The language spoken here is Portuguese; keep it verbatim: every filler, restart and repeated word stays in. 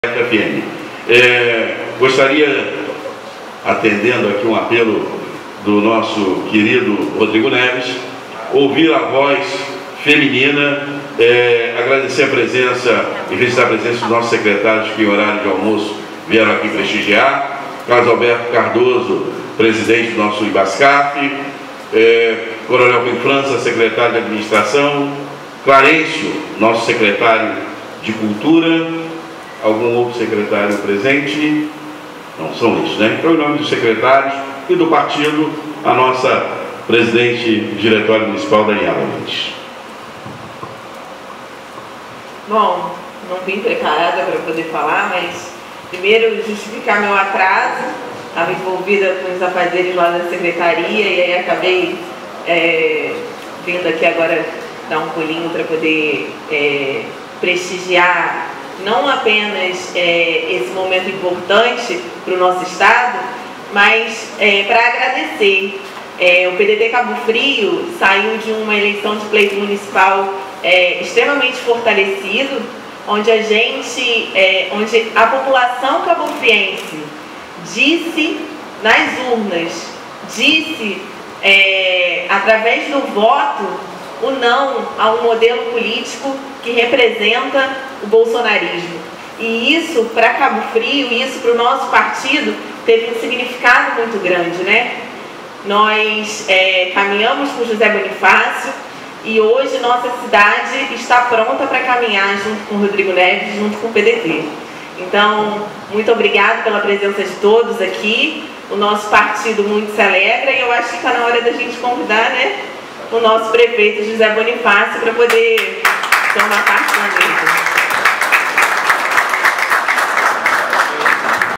F M. É, gostaria, atendendo aqui um apelo do nosso querido Rodrigo Neves, ouvir a voz feminina, é, agradecer a presença e registrar a presença dos nossos secretários que em horário de almoço vieram aqui prestigiar, Carlos Alberto Cardoso, presidente do nosso IBASCAF, é, Coronel Rui França, secretário de administração, Clarencio, nosso secretário de cultura. Algum outro secretário presente? Não, são esses, né? Então, em nome dos secretários e do partido, a nossa presidente do Diretório Municipal, Daniela Mendes. Bom, não vim preparada para poder falar, mas primeiro justificar meu atraso. Estava envolvida com os afazeres lá da secretaria e aí acabei é, vindo aqui agora dar um pulinho para poder é, prestigiar não apenas é, esse momento importante para o nosso estado, mas é, para agradecer. É, o P D T Cabo Frio saiu de uma eleição de pleito municipal é, extremamente fortalecido, onde a gente, é, onde a população cabofriense disse nas urnas, disse é, através do voto o não a um modelo político que representa o bolsonarismo. E isso, para Cabo Frio, isso para o nosso partido, teve um significado muito grande, né? Nós é, caminhamos com José Bonifácio e hoje nossa cidade está pronta para caminhar junto com o Rodrigo Neves, junto com o P D T. Então, muito obrigada pela presença de todos aqui. O nosso partido muito se alegra e eu acho que está na hora da gente convidar, né, o nosso prefeito José Bonifácio para poder tomar parte da mesa.